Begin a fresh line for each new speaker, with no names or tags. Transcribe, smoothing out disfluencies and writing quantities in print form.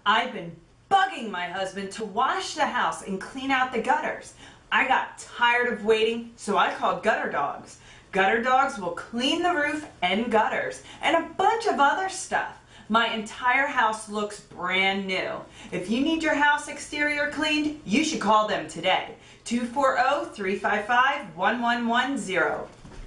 I've been bugging my husband to wash the house and clean out the gutters. I got tired of waiting, so I called GutterDogs. GutterDogs will clean the roof and gutters and a bunch of other stuff. My entire house looks brand new. If you need your house exterior cleaned, you should call them today. 240-355-1110.